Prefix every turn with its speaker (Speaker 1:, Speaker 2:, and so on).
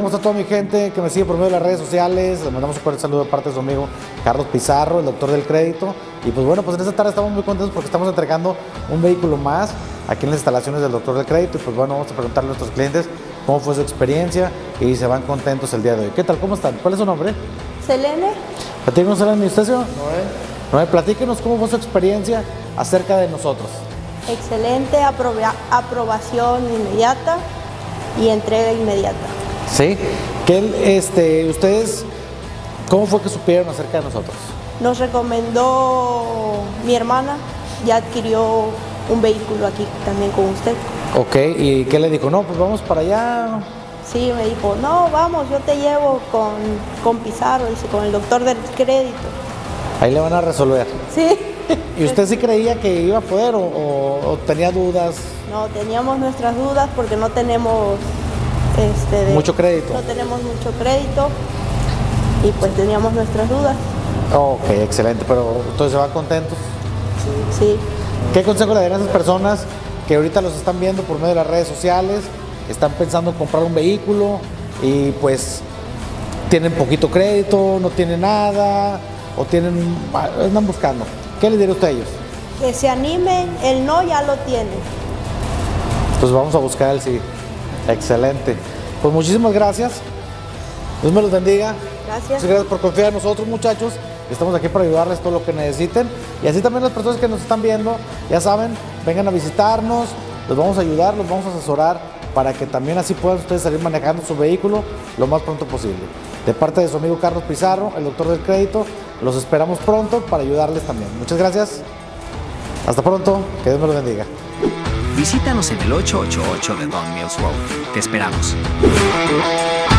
Speaker 1: ¿cómo está toda mi gente que me sigue por medio de las redes sociales? Les mandamos un fuerte saludo de parte de su amigo Carlos Pizarro, el doctor del crédito. Y pues bueno, pues en esta tarde estamos muy contentos porque estamos entregando un vehículo más aquí en las instalaciones del doctor del crédito. Y pues bueno, vamos a preguntarle a nuestros clientes cómo fue su experiencia y se van contentos el día de hoy. ¿Qué tal? ¿Cómo están? ¿Cuál es su nombre?
Speaker 2: Selene.
Speaker 1: Platíquenos, Selene, ¿y usted, señor? Noé, platíquenos cómo fue su experiencia acerca de nosotros.
Speaker 2: Excelente, aprobación inmediata y entrega inmediata.
Speaker 1: Sí. ¿Ustedes cómo fue que supieron acerca de nosotros?
Speaker 2: Nos recomendó mi hermana, ya adquirió un vehículo aquí también con usted.
Speaker 1: Ok, ¿y qué le dijo? No, pues vamos para allá.
Speaker 2: Sí, me dijo, no, vamos, yo te llevo con Pizarro, dice, con el doctor del crédito.
Speaker 1: Ahí le van a resolver.
Speaker 2: Sí.
Speaker 1: ¿Y usted sí creía que iba a poder o tenía dudas?
Speaker 2: No, teníamos nuestras dudas porque no tenemos
Speaker 1: mucho crédito.
Speaker 2: No tenemos mucho crédito y pues teníamos nuestras dudas.
Speaker 1: Ok, excelente, pero entonces se van contentos.
Speaker 2: Sí.
Speaker 1: ¿Qué consejo le darían a esas personas que ahorita los están viendo por medio de las redes sociales, están pensando en comprar un vehículo y pues tienen poquito crédito, no tienen nada o andan buscando? ¿Qué le diría usted a ellos?
Speaker 2: Que se animen, el no ya lo tienen.
Speaker 1: Pues vamos a buscar el sí. Excelente. Pues muchísimas gracias. Dios me los bendiga.
Speaker 2: Gracias.
Speaker 1: Muchas gracias por confiar en nosotros, muchachos. Estamos aquí para ayudarles todo lo que necesiten. Y así también las personas que nos están viendo, ya saben, vengan a visitarnos, los vamos a ayudar, los vamos a asesorar para que también así puedan ustedes salir manejando su vehículo lo más pronto posible. De parte de su amigo Carlos Pizarro, el doctor del crédito, los esperamos pronto para ayudarles también. Muchas gracias. Hasta pronto. Que Dios me los bendiga.
Speaker 3: Visítanos en el 888 de Don Mills Road. Te esperamos.